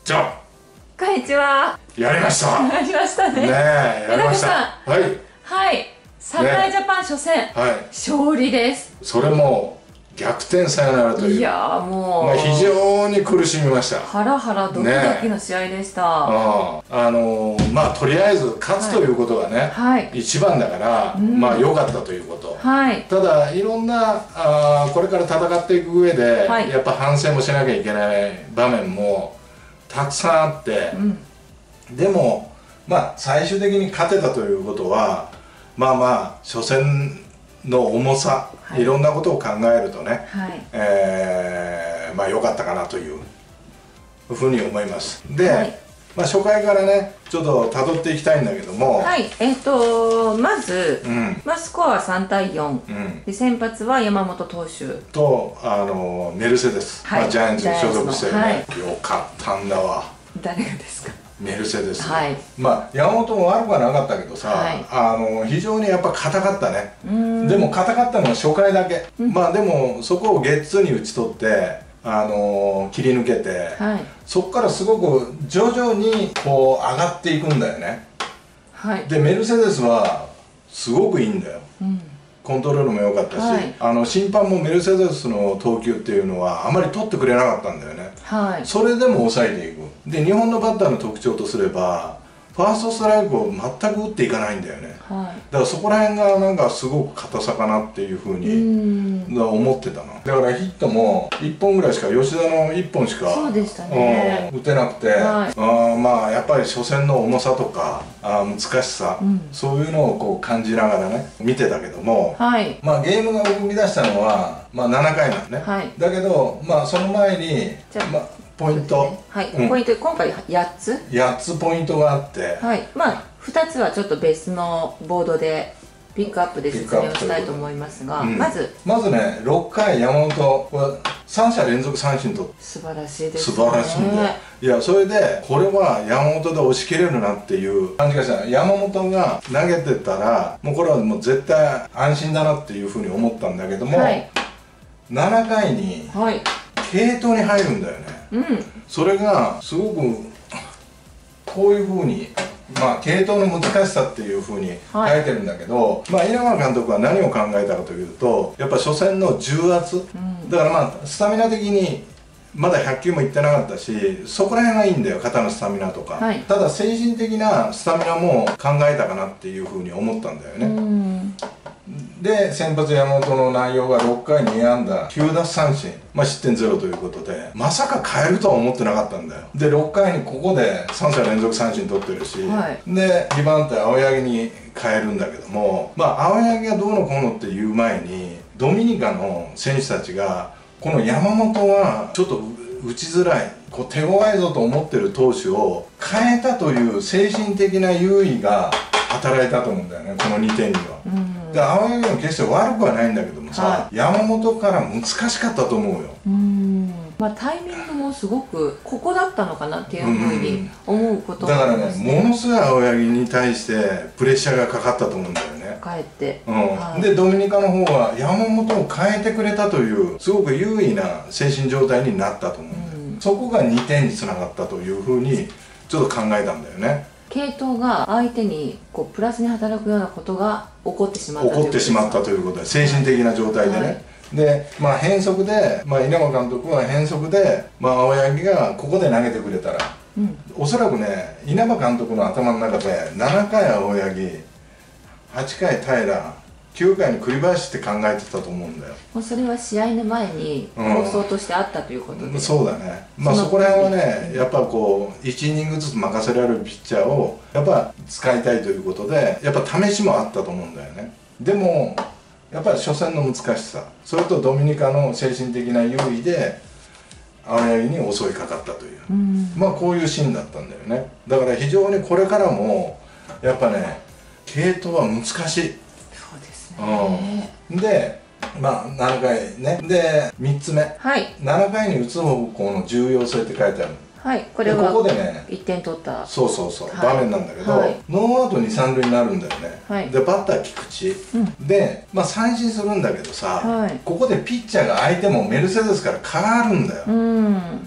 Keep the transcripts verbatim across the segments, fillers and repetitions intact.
じゃあこんにちは。 やりました。 やりましたね。 ねえ、やりました。はい。 はい。侍ジャパン初戦、はい、勝利です。 それも逆転サヨナラという。 いやもう、 まあ、非常に苦しみました。 ハラハラドキドキの試合でした。ね、 あ, あのー、まあとりあえず勝つということがね、はい、一番だから、うん、まあ良かったということ。はい、ただいろんなあこれから戦っていく上で、はい、やっぱ反省もしなきゃいけない場面もたくさんあって、うん、でもまあ最終的に勝てたということはまあまあ初戦の重さ、はい、いろんなことを考えるとね、はい、えー、まあ良かったかなというふうに思います。で、はい、まあ初回からねちょっとたどっていきたいんだけども、 はい、えっ、ー、とまず、うん、まあ、スコアはさんたいよん、うん、で先発は山本投手とあのメルセデス、はい、まあ、ジャイアンツに所属してるね、はい、よかったんだわ。 誰がですか？ メルセデス、 はい、 まあ山本も悪くはなかったけどさ、はい、あの非常にやっぱ硬かったね。でも硬かったのは初回だけ、うん、まあでもそこをゲッツーに打ち取ってあの切り抜けて、はい、そこからすごく徐々にこう上がっていくんだよね。はい、でメルセデスはすごくいいんだよ、うん、コントロールも良かったし、はい、あの審判もメルセデスの投球っていうのはあまり取ってくれなかったんだよね。はい、それでも抑えていく。で日本のバッターの特徴とすればファーストストライクを全く打っていかないんだよね。はい、だからそこら辺がなんかすごく硬さかなっていうふうに思ってたの。だからヒットもいっぽんぐらいしか、吉田のいっぽんしかそうでしたね、 うん、打てなくて、はい、あまあやっぱり初戦の重さとかあ難しさ、うん、そういうのをこう感じながらね見てたけども、はい、まあゲームが生み出したのは、まあ、ななかいなんね、はい、だけどまあその前にまあポイント、ね、 はい、うん、ポイント今回やっつやっつポイントがあって、はい、 まあふたつはちょっと別のボードでピックアップで説明をしたいと思いますが、うん、まずまずねろっかい山本はさんしゃ連続三振と素晴らしいですね。 素晴らしいんで、いやそれでこれは山本で押し切れるなっていう感じがした。山本が投げてたらもうこれはもう絶対安心だなっていうふうに思ったんだけども、はい、ななかいに継投に入るんだよね。うん、それがすごくこういうふうにまあ継投の難しさっていうふうに書いてるんだけど、はい、まあ稲葉監督は何を考えたかというとやっぱ初戦の重圧、うん、だからまあスタミナ的にまだひゃっきゅうもいってなかったしそこら辺がいいんだよ、肩のスタミナとか、はい、ただ精神的なスタミナも考えたかなっていうふうに思ったんだよね。うん、で先発山本の内容がろっかいにあんだきゅうだつさんしん、まあ、失点ゼロということでまさか変えるとは思ってなかったんだよ。でろっかいにここでさんしゃ連続三振取ってるし、はい、でにばん手青柳に変えるんだけども、まあ青柳がどうのこうのっていう前にドミニカの選手たちがこの山本はちょっと打ちづらい、こう手強いぞと思ってる投手を変えたという精神的な優位が働いたと思うんだよね、このにてんには。うん、で青柳も決して悪くはないんだけどもさ、はい、山本から難しかったと思うよ。うん、 まあ、タイミングもすごくここだったのかなっていうふうに思うこともありますね。だからねものすごい青柳に対してプレッシャーがかかったと思うんだよね。 かえって、 うん、はい、でドミニカの方は山本を変えてくれたというすごく優位な精神状態になったと思うんだよ、うん、そこがにてんにつながったというふうにちょっと考えたんだよね。 継投が相手にこうプラスに働くようなことが起こってしまった起こってしまったということで精神的な状態でね、はい、でまあ変則で、まあ、稲葉監督は変則で、まあ、青柳がここで投げてくれたら、うん、おそらくね稲葉監督の頭の中でななかい青柳はちかい平きゅうかいに栗林って考えてたと思うんだよ。 もうそれは試合の前に構想としてあったということで、 うん、そうだね。まあそこら辺はねやっぱこういちイニングずつ任せられるピッチャーをやっぱ使いたいということでやっぱ試しもあったと思うんだよね。でもやっぱり初戦の難しさ、それとドミニカの精神的な優位で青柳に襲いかかったという、うん、まあこういうシーンだったんだよね。だから非常にこれからもやっぱね継投は難しい。そうですね。 うん、でまあななかいねでみっつめ、はい、ななかいに打つ方向の重要性って書いてある。 はい、これはここでねいってん取ったそうそうそう、はい、場面なんだけど、はい、ノーアウトにさん塁になるんだよね、はい、でバッター菊池、うん、で、まあ、三振するんだけどさ、はい、ここでピッチャーが相手もメルセデスから変わるんだよ、うん、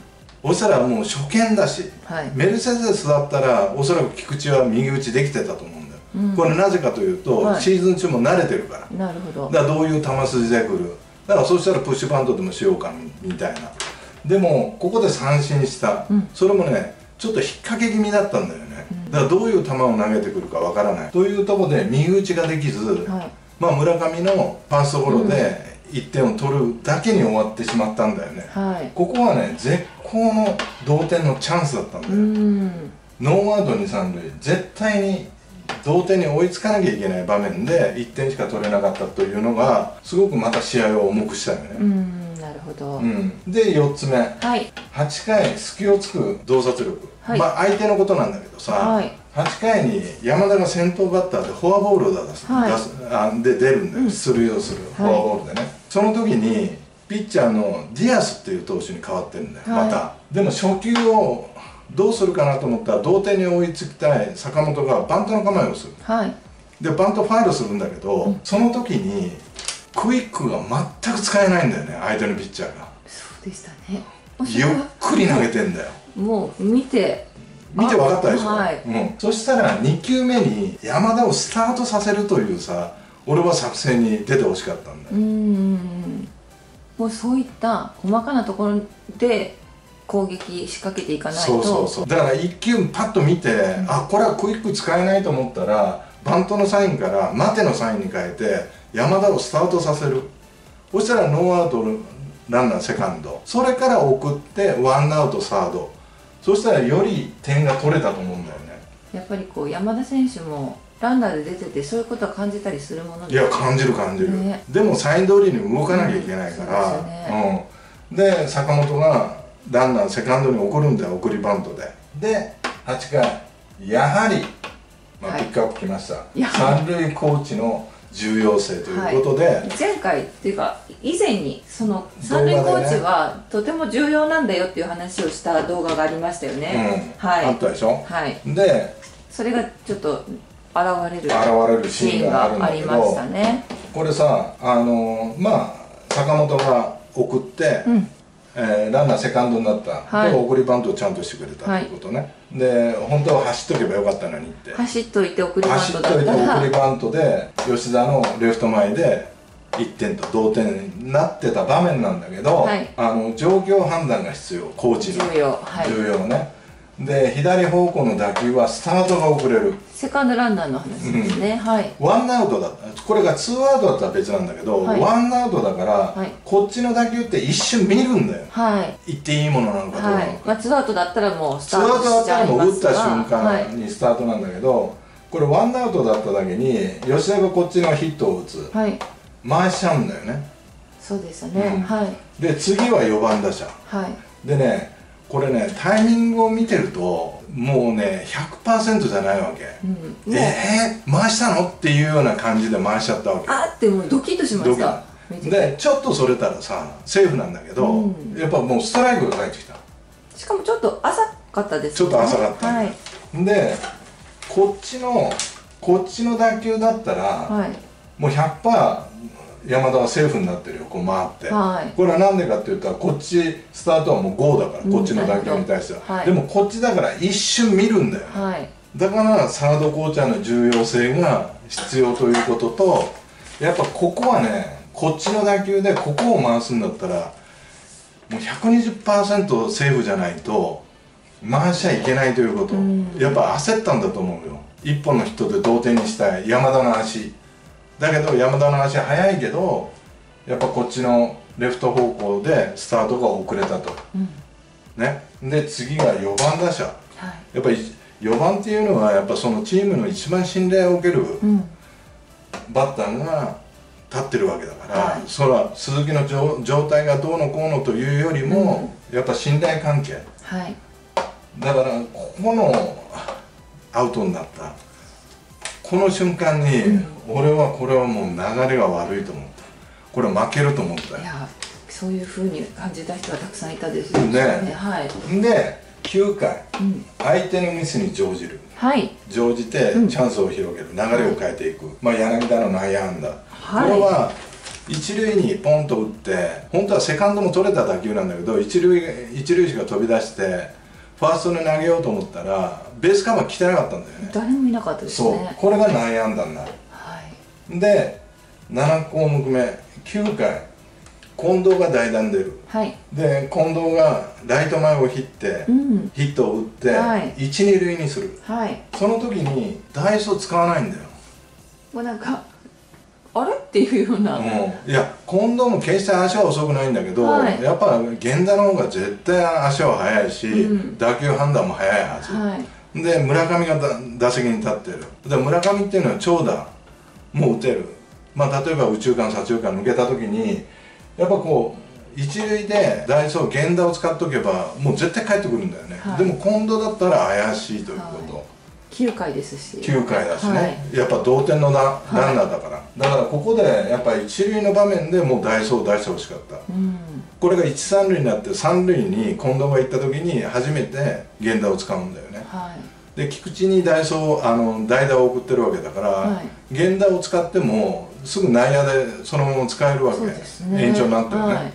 そしたらもう初見だし、はい、メルセデスだったらおそらく菊池は右打ちできてたと思うんだよ、うん、これなぜかというと、はい、シーズン中も慣れてるから。 なるほど。 だからどういう球筋でくる、だからそうしたらプッシュバントでもしようかみたいな。でもここで三振した、うん、それもねちょっと引っ掛け気味だったんだよね、うん、だからどういう球を投げてくるかわからないというところで右打ちができず、はい、まあ村上のファーストゴロでいってんを取るだけに終わってしまったんだよね、はい、ここはね絶好の同点のチャンスだったんだよ。ノーアウトに三塁、絶対に同点に追いつかなきゃいけない場面でいってんしか取れなかったというのがすごくまた試合を重くしたよね。うん、 なるほど、 うん、でよっつめ、はい、はちかい隙をつく洞察力、はい、まあ相手のことなんだけどさ、はい、はちかいに山田が先頭バッターでフォアボールを出す、はい、出すあで出るんだよ、うん、出塁をするフォアボールでね、はい、その時にピッチャーのディアスっていう投手に変わってるんだよ、はい、また。でも初球をどうするかなと思ったら同点に追いつきたい坂本がバントの構えをする、はい、でバントファイルするんだけど、うん、その時にクイックが全く使えないんだよね、相手のピッチャーが。 そうでしたね。 ゆっくり投げてんだよ。 もう見て見て分かったでしょ、はい、うん、そしたらにきゅうめに山田をスタートさせるというさ、俺は作戦に出てほしかったんだよ。うん、 もうそういった細かなところで攻撃仕掛けていかないと。 そうそうそう、だからいっきゅうパッと見て、うん、あこれはクイック使えないと思ったらバントのサインから待てのサインに変えて山田をスタートさせる。そしたらノーアウトランナーセカンド、それから送ってワンアウトサード、そしたらより点が取れたと思うんだよね。 やっぱりこう山田選手もランナーで出ててそういうことは感じたりするものですか？ いや感じる感じる、ね、でもサイン通りに動かなきゃいけないから、うんね、うん、で坂本がランナーセカンドに送るんだよ、送りバントで。ではちかいやはり、まあ、ピックアップきました、はい、三塁コーチの重要性ということで、はい、 前回っていうか以前にその三塁コーチはとても重要なんだよっていう話をした動画がありましたよね、 うん、はい、あったでしょ、はい、でそれがちょっと現れる現れるシーンがあるんだけど、ありましたね。これさ、あのまあ坂本が送って、うん、えー、ランナーセカンドになった、はい、で送りバントをちゃんとしてくれたということね、はい、で本当は走っとけばよかったのにって走っといて送りバントだったら走っといて送りバントで吉田のレフト前でいってんと同点になってた場面なんだけど、はい、あの状況判断が必要、コーチの重要、はい、 重要ね。で左方向の打球はスタートが遅れる、 セカンドランナーの話ですね、うん、はい、 ワンアウトだった、これがツーアウトだったら別なんだけど、はい、ワンアウトだから、はい、こっちの打球って一瞬見るんだよ、はい、言っていいものなのかどうなのか、はい、 まあ、ツーアウトだったらもうスタートしちゃいますが、ツーアウトだったらもう打った瞬間にスタートなんだけど、はい、これワンアウトだっただけに吉田がこっちのヒットを打つ、はい、回しちゃうんだよね。 そうですね、うん、はい、 で次はよばん打者、はい、でねこれねタイミングを見てるともうね ひゃくパーセント じゃないわけ、うん、えー、回したのっていうような感じで回しちゃったわけ。 あってもうドキッとしました。 でちょっとそれたらさセーフなんだけど、うん、やっぱもうストライクが返ってきた。 しかもちょっと浅かったですね。 ちょっと浅かった、はい、でこっちのこっちの打球だったら、はい、もう ひゃくパーセント山田はセーフになってるよ、こう回って、はい、これは何でかって言ったらこっちスタートはもうゴーだから、こっちの打球に対しては、はい、でもこっちだから一瞬見るんだよ、はい、だからサードコーチャーの重要性が必要ということと、やっぱここはねこっちの打球でここを回すんだったらもう ひゃくにじゅっパーセント セーフじゃないと回しちゃいけないということ、やっぱ焦ったんだと思うよ。一本のヒットで同点にしたい山田の足だけど、山田の足速いけどやっぱこっちのレフト方向でスタートが遅れたと、うん、ね。で次がよばん打者、はい、やっぱりよばんっていうのはやっぱそのチームの一番信頼を受けるバッターが立ってるわけだから、はい、それは鈴木の状態がどうのこうのというよりも、うん、やっぱ信頼関係、はい、だからここのアウトになったこの瞬間に、うん、俺はこれはもう流れが悪いと思った。これ負けると思ったよ。いやそういうふうに感じた人はたくさんいたですよね。ね、 はい、できゅうかい、うん、相手のミスに乗じる、はい、乗じてチャンスを広げる、うん、流れを変えていく、まあ、柳田の内野安打、はい、これは一塁にポンと打って、本当はセカンドも取れた打球なんだけど、一塁一塁手が飛び出してファーストに投げようと思ったらベースカバー来てなかったんだよね。 誰もいなかったですね。 そう、これが内野安打になる、はい、でなな項目め、きゅうかい近藤が代打に出る、はい、で近藤がライト前をヒッて、うん、ヒットを打って、はい、いち、に塁にする、はい、その時にダイソー使わないんだよ。 もうなんかあれっていうような、うん、 いや近藤も決して足は遅くないんだけど、はい、やっぱ源田の方が絶対足は速いし、うん、打球判断も速いはず、はい、で村上が打席に立ってる。で村上っていうのは長打も打てる、まあ、例えば右中間左中間抜けた時にやっぱこう一塁でダイソー源田を使っておけばもう絶対帰ってくるんだよね、はい、でも近藤だったら怪しいということ、はい、 きゅうかいですしきゅうかいだしね、はい、やっぱ同点のラランナーだから、はい、だからここでやっぱり一塁の場面でもうダイソーを出してほしかった、うん、これがいち、さん塁になってさん塁に近藤が行った時に初めて源田を使うんだよね、はい、で菊池にダイソーあの代打を送ってるわけだから、はい、源田を使ってもすぐ内野でそのまま使えるわけ、ね、延長になってるね、はい、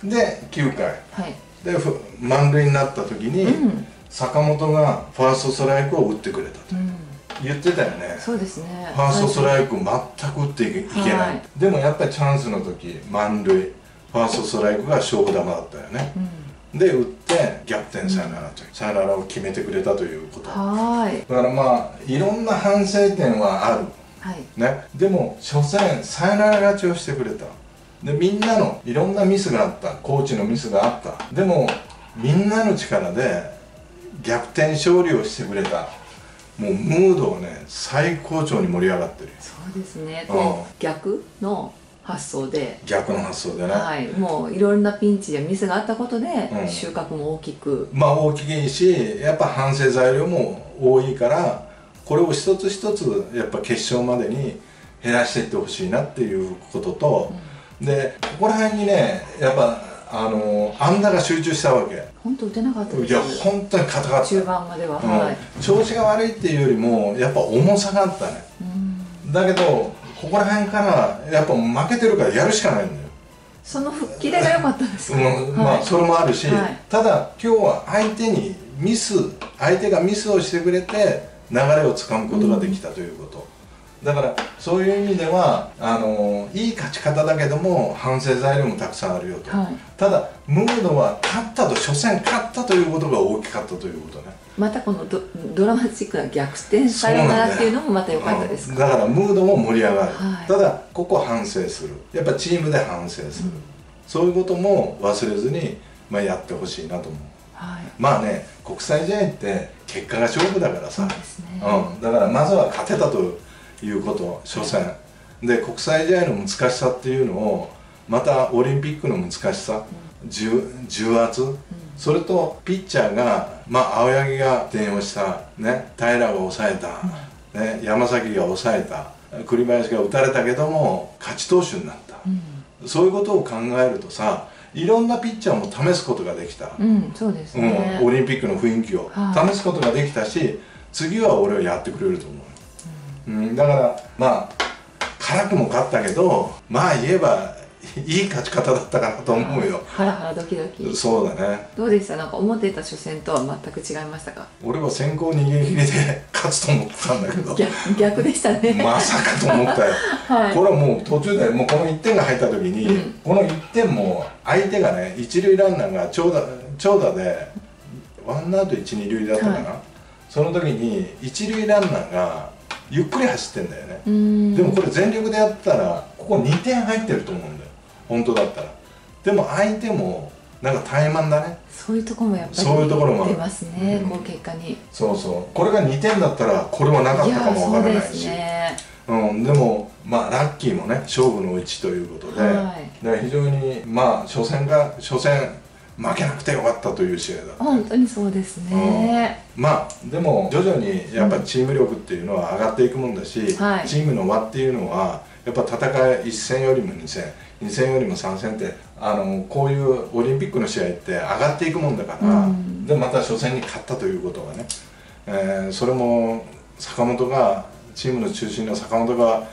できゅうかい、はい、で満塁になった時に、うん、坂本がファーストストライクを打ってくれたと、うん、言ってたよね。 そうですね、 ファーストストライク全く打っていけない、はい、でもやっぱりチャンスの時満塁ファーストストライクが勝負球だったよね、うん、で打って逆転サヨナラという、うん、サヨナラを決めてくれたということ。はい、だからまあいろんな反省点はある、はい、ね、でも初戦サヨナラ勝ちをしてくれた。でみんなのいろんなミスがあった、コーチのミスがあった、でもみんなの力で逆転勝利をしてくれた。もうムードはね最高潮に盛り上がってる。 そうですね、こう逆の発想で逆の発想でね、 はい、もういろんなピンチやミスがあったことで、うん、収穫も大きく、 まあ大きいしやっぱ反省材料も多いから、これを一つ一つやっぱ決勝までに減らしていってほしいなっていうことと、うん、でここら辺にねやっぱあの安打が集中したわけ。 本当打てなかったです。 いや本当に硬かった。 中盤までは、うん、はい、 調子が悪いっていうよりもやっぱ重さがあったね、うん、だけどここら辺からやっぱ負けてるからやるしかないんだよ。 その吹っ切れが良かったんですか、うん、 まあそれもあるし、はい、ただ今日は相手にミス相手がミスをしてくれて流れをつかむことができたということ、うん、だからそういう意味ではあのいい勝ち方だけども反省材料もたくさんあるよと、はい、ただムードは勝ったと初戦勝ったということが大きかったということね。 またこの ド, ドラマチックな逆転サヨナラっていうのもまた良かったですか、 うん、だからムードも盛り上がる、はい、ただここは反省する、やっぱチームで反省する、うん、そういうことも忘れずに、まあ、やってほしいなと思う、はい、まあね国際試合って結果が勝負だからさ、ね、うん、だからまずは勝てたということ初戦、はい、で国際試合の難しさっていうのをまたオリンピックの難しさ、うん、重, 重圧、うん、それとピッチャーが、まあ、青柳が点をした、ね、平が抑えた、うん、ね、山崎が抑えた、栗林が打たれたけども勝ち投手になった、うん、そういうことを考えるとさ、いろんなピッチャーも試すことができた、 うん、そうですね、 うん、オリンピックの雰囲気を試すことができたし、はい、次は俺はやってくれると思う、うんうん、だからまあ辛くも勝ったけど、まあ言えばいい勝ち方だったかなと思うよ。 ハラハラドキドキ。 そうだね。 どうでした？なんか思っていた初戦とは全く違いましたか？ 俺は先行逃げ切りで勝つと思ってたんだけど逆, 逆でしたね。 まさかと思ったよ、はい、これはもう途中でもうこのいってんが入った時に、うん、このいってんも相手がね一塁ランナーが長打長打でワンアウトいち、に塁だったかな、はい、その時に一塁ランナーがゆっくり走ってんだよね。でもこれ全力でやったらここにてん入ってると思うんだよ本当だったら。でも相手もなんか怠慢だね。 そういうところもやっぱりそういうところも出ますね、うん、こう結果に。 そうそう、これがにてんだったらこれはなかったかもわからないし、ね、うん、でもまあラッキーもね勝負のうちということで、はい、で非常にまあ初戦が初戦負けなくてよかったという試合だった。 本当にそうですね、 うん、まあでも徐々にやっぱチーム力っていうのは上がっていくもんだし、うん、はい、チームの輪っていうのはやっぱ戦いいっ戦よりもに戦に戦よりもさん戦ってあのこういうオリンピックの試合って上がっていくもんだから、うん、でまた初戦に勝ったということはね、えー、それも坂本がチームの中心の坂本が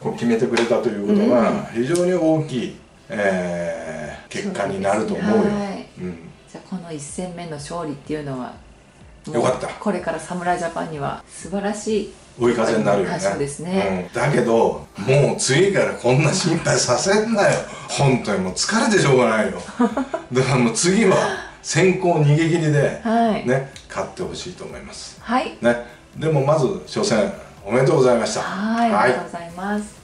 こう決めてくれたということが非常に大きい、えー、結果になると思うよ。 じゃあこのいっ戦目の勝利っていうのはよかった。 これから侍ジャパンには素晴らしい追い風になるよね。 そうですね、 うん、だけどもう次からこんな心配させんなよ本当にもう疲れてしょうがないよだからもう次は先行逃げ切りで、はい、ね、勝ってほしいと思います。 はい、 ね、でもまず初戦おめでとうございました。 はい、ありがとうございます。